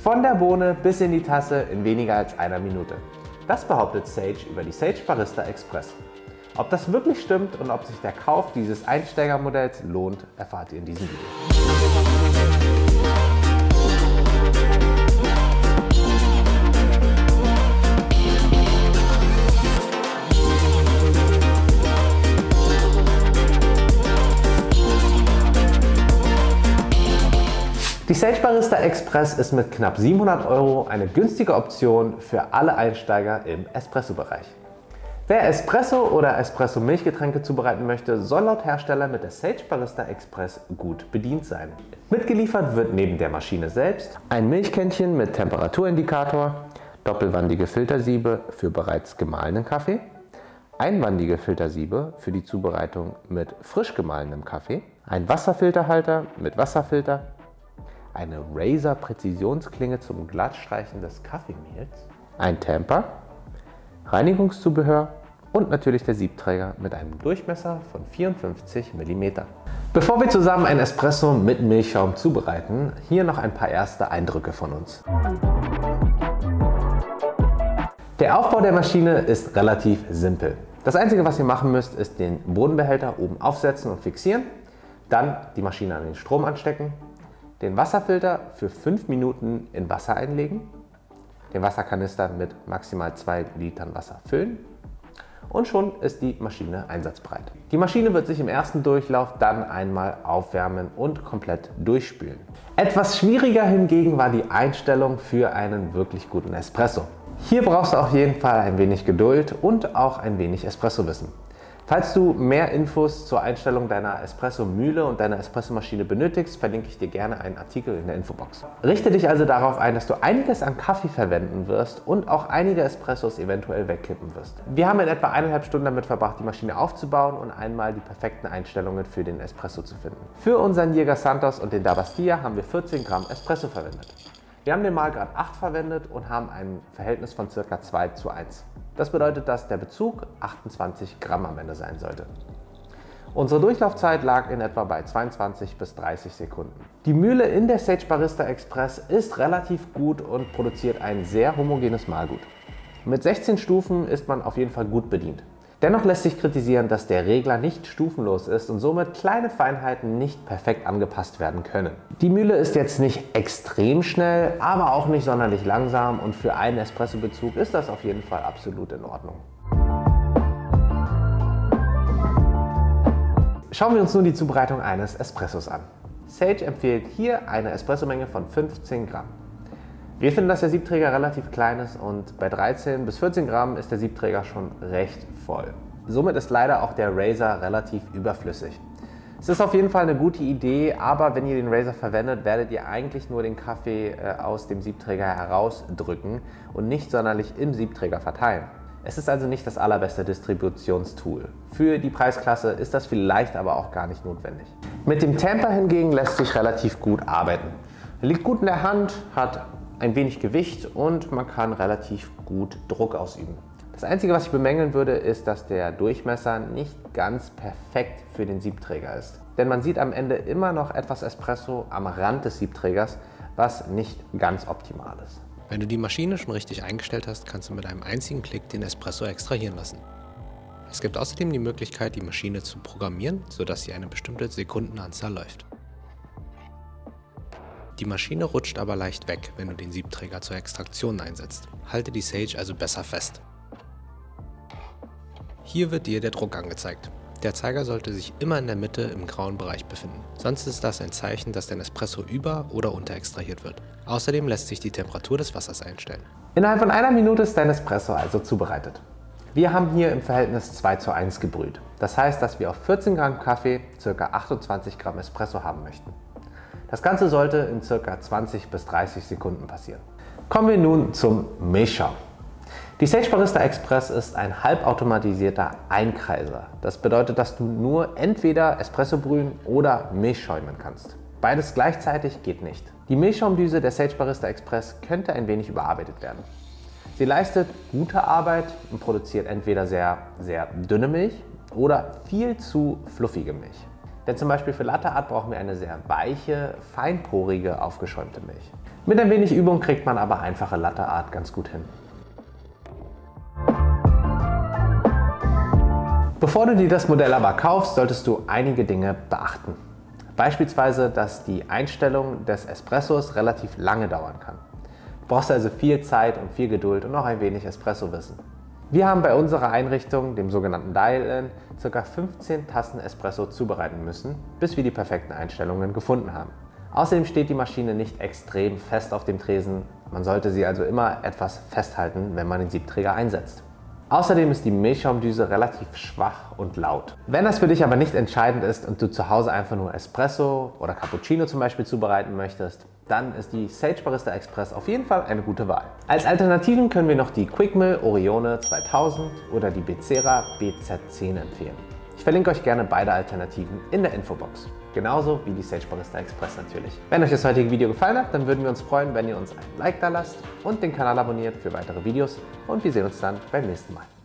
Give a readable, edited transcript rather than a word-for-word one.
von der Bohne bis in die Tasse in weniger als einer Minute. Das behauptet Sage über die Sage Barista Express. Ob das wirklich stimmt und ob sich der Kauf dieses Einsteigermodells lohnt, erfahrt ihr in diesem Video. Die Sage Barista Express ist mit knapp 700 € eine günstige Option für alle Einsteiger im Espresso-Bereich. Wer Espresso oder Espresso-Milchgetränke zubereiten möchte, soll laut Hersteller mit der Sage Barista Express gut bedient sein. Mitgeliefert wird neben der Maschine selbst ein Milchkännchen mit Temperaturindikator, doppelwandige Filtersiebe für bereits gemahlenen Kaffee, einwandige Filtersiebe für die Zubereitung mit frisch gemahlenem Kaffee, ein Wasserfilterhalter mit Wasserfilter, eine Razer-Präzisionsklinge zum Glattstreichen des Kaffeemehls, ein Tamper, Reinigungszubehör und natürlich der Siebträger mit einem Durchmesser von 54 mm. Bevor wir zusammen ein Espresso mit Milchschaum zubereiten, hier noch ein paar erste Eindrücke von uns. Der Aufbau der Maschine ist relativ simpel. Das Einzige, was ihr machen müsst, ist den Bodenbehälter oben aufsetzen und fixieren, dann die Maschine an den Strom anstecken, den Wasserfilter für 5 Minuten in Wasser einlegen, den Wasserkanister mit maximal 2 Litern Wasser füllen und schon ist die Maschine einsatzbereit. Die Maschine wird sich im ersten Durchlauf dann einmal aufwärmen und komplett durchspülen. Etwas schwieriger hingegen war die Einstellung für einen wirklich guten Espresso. Hier brauchst du auf jeden Fall ein wenig Geduld und auch ein wenig Espresso-Wissen. Falls du mehr Infos zur Einstellung deiner Espresso-Mühle und deiner Espressomaschine benötigst, verlinke ich dir gerne einen Artikel in der Infobox. Richte dich also darauf ein, dass du einiges an Kaffee verwenden wirst und auch einige Espressos eventuell wegkippen wirst. Wir haben in etwa 1,5 Stunden damit verbracht, die Maschine aufzubauen und einmal die perfekten Einstellungen für den Espresso zu finden. Für unseren Jäger Santos und den Dabastia haben wir 14 Gramm Espresso verwendet. Wir haben den Mahlgrad 8 verwendet und haben ein Verhältnis von ca. 2:1. Das bedeutet, dass der Bezug 28 Gramm am Ende sein sollte. Unsere Durchlaufzeit lag in etwa bei 22 bis 30 Sekunden. Die Mühle in der Sage Barista Express ist relativ gut und produziert ein sehr homogenes Mahlgut. Mit 16 Stufen ist man auf jeden Fall gut bedient. Dennoch lässt sich kritisieren, dass der Regler nicht stufenlos ist und somit kleine Feinheiten nicht perfekt angepasst werden können. Die Mühle ist jetzt nicht extrem schnell, aber auch nicht sonderlich langsam und für einen Espresso-Bezug ist das auf jeden Fall absolut in Ordnung. Schauen wir uns nun die Zubereitung eines Espressos an. Sage empfiehlt hier eine Espressomenge von 15 Gramm. Wir finden, dass der Siebträger relativ klein ist und bei 13 bis 14 Gramm ist der Siebträger schon recht voll. Somit ist leider auch der Razer relativ überflüssig. Es ist auf jeden Fall eine gute Idee, aber wenn ihr den Razer verwendet, werdet ihr eigentlich nur den Kaffee aus dem Siebträger herausdrücken und nicht sonderlich im Siebträger verteilen. Es ist also nicht das allerbeste Distributionstool. Für die Preisklasse ist das vielleicht aber auch gar nicht notwendig. Mit dem Tamper hingegen lässt sich relativ gut arbeiten. Er liegt gut in der Hand, hat ein wenig Gewicht und man kann relativ gut Druck ausüben. Das Einzige, was ich bemängeln würde, ist, dass der Durchmesser nicht ganz perfekt für den Siebträger ist. Denn man sieht am Ende immer noch etwas Espresso am Rand des Siebträgers, was nicht ganz optimal ist. Wenn du die Maschine schon richtig eingestellt hast, kannst du mit einem einzigen Klick den Espresso extrahieren lassen. Es gibt außerdem die Möglichkeit, die Maschine zu programmieren, sodass sie eine bestimmte Sekundenanzahl läuft. Die Maschine rutscht aber leicht weg, wenn du den Siebträger zur Extraktion einsetzt. Halte die Sage also besser fest. Hier wird dir der Druck angezeigt. Der Zeiger sollte sich immer in der Mitte im grauen Bereich befinden. Sonst ist das ein Zeichen, dass dein Espresso über- oder unterextrahiert wird. Außerdem lässt sich die Temperatur des Wassers einstellen. Innerhalb von einer Minute ist dein Espresso also zubereitet. Wir haben hier im Verhältnis 2:1 gebrüht. Das heißt, dass wir auf 14 Gramm Kaffee ca. 28 Gramm Espresso haben möchten. Das Ganze sollte in ca. 20 bis 30 Sekunden passieren. Kommen wir nun zum Milchschaum. Die Sage Barista Express ist ein halbautomatisierter Einkreiser. Das bedeutet, dass du nur entweder Espresso brühen oder Milch schäumen kannst. Beides gleichzeitig geht nicht. Die Milchschaumdüse der Sage Barista Express könnte ein wenig überarbeitet werden. Sie leistet gute Arbeit und produziert entweder sehr dünne Milch oder viel zu fluffige Milch. Denn zum Beispiel für Latte Art brauchen wir eine sehr weiche, feinporige, aufgeschäumte Milch. Mit ein wenig Übung kriegt man aber einfache Latte Art ganz gut hin. Bevor du dir das Modell aber kaufst, solltest du einige Dinge beachten. Beispielsweise, dass die Einstellung des Espressos relativ lange dauern kann. Du brauchst also viel Zeit und viel Geduld und auch ein wenig Espresso-Wissen. Wir haben bei unserer Einrichtung, dem sogenannten Dial-In, ca. 15 Tassen Espresso zubereiten müssen, bis wir die perfekten Einstellungen gefunden haben. Außerdem steht die Maschine nicht extrem fest auf dem Tresen, man sollte sie also immer etwas festhalten, wenn man den Siebträger einsetzt. Außerdem ist die Milchschaumdüse relativ schwach und laut. Wenn das für dich aber nicht entscheidend ist und du zu Hause einfach nur Espresso oder Cappuccino zum Beispiel zubereiten möchtest, dann ist die Sage Barista Express auf jeden Fall eine gute Wahl. Als Alternativen können wir noch die Quickmill Orione 2000 oder die Becera BZ10 empfehlen. Ich verlinke euch gerne beide Alternativen in der Infobox. Genauso wie die Sage Barista Express natürlich. Wenn euch das heutige Video gefallen hat, dann würden wir uns freuen, wenn ihr uns ein Like da lasst und den Kanal abonniert für weitere Videos. Und wir sehen uns dann beim nächsten Mal.